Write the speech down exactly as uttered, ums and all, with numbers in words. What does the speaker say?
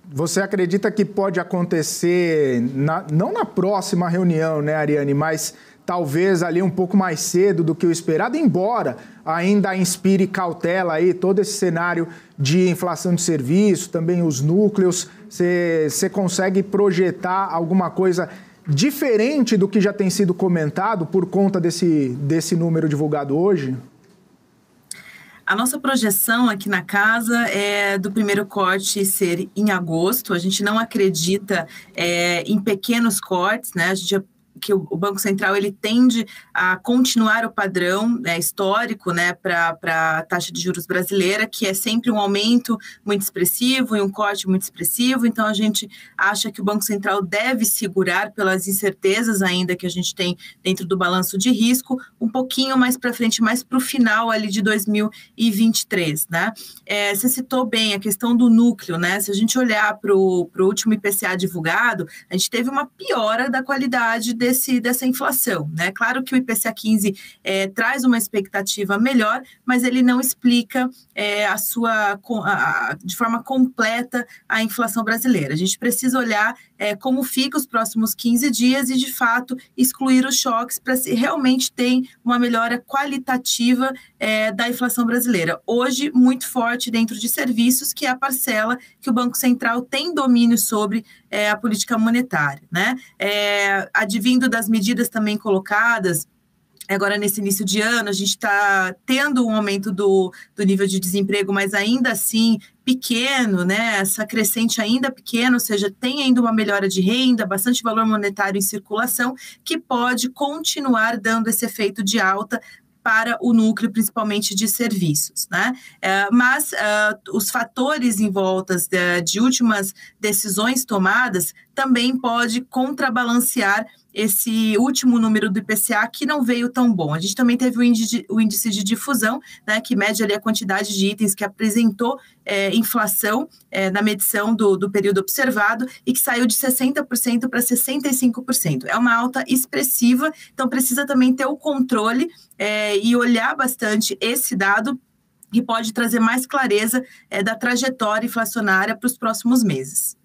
Você acredita que pode acontecer, na, não na próxima reunião, né, Ariane, mas talvez ali um pouco mais cedo do que o esperado, embora ainda inspire cautela aí todo esse cenário de inflação de serviço, também os núcleos, você consegue projetar alguma coisa diferente do que já tem sido comentado por conta desse, desse número divulgado hoje? A nossa projeção aqui na casa é do primeiro corte ser em agosto. A gente não acredita é, em pequenos cortes, né? A gente que o Banco Central ele tende a continuar o padrão né, histórico né, para a taxa de juros brasileira, que é sempre um aumento muito expressivo e um corte muito expressivo. Então, a gente acha que o Banco Central deve segurar pelas incertezas ainda que a gente tem dentro do balanço de risco, um pouquinho mais para frente, mais para o final ali de dois mil e vinte e três. Né? É, você citou bem a questão do núcleo, né? Se a gente olhar para o último I P C A divulgado, a gente teve uma piora da qualidade desse Desse, dessa inflação, né? Claro que o I P C A quinze é, traz uma expectativa melhor, mas ele não explica é, a sua, a, a, de forma completa a inflação brasileira. A gente precisa olhar é, como fica os próximos quinze dias e, de fato, excluir os choques para se realmente ter uma melhora qualitativa é, da inflação brasileira. Hoje, muito forte dentro de serviços, que é a parcela que o Banco Central tem domínio sobre é, a política monetária, né? É, advindo das medidas também colocadas, agora nesse início de ano, a gente está tendo um aumento do, do nível de desemprego, mas ainda assim pequeno, né? Essa crescente ainda pequena, ou seja, tem ainda uma melhora de renda, bastante valor monetário em circulação, que pode continuar dando esse efeito de alta para o núcleo, principalmente de serviços, né? É, mas uh, os fatores em volta de, de últimas decisões tomadas também pode contrabalancear esse último número do I P C A que não veio tão bom. A gente também teve o índice de, o índice de difusão, né, que mede ali a quantidade de itens que apresentou é, inflação é, na medição do, do período observado e que saiu de sessenta por cento para sessenta e cinco por cento. É uma alta expressiva, então precisa também ter o controle é, e olhar bastante esse dado que pode trazer mais clareza é, da trajetória inflacionária para os próximos meses.